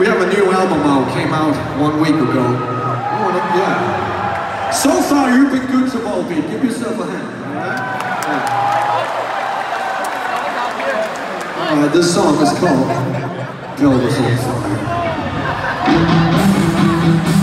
We have a new album out, came out 1 week ago. Yeah. So far, you've been good to Volbeat. Give yourself a hand. Alright, this song is called Build Us on Fire.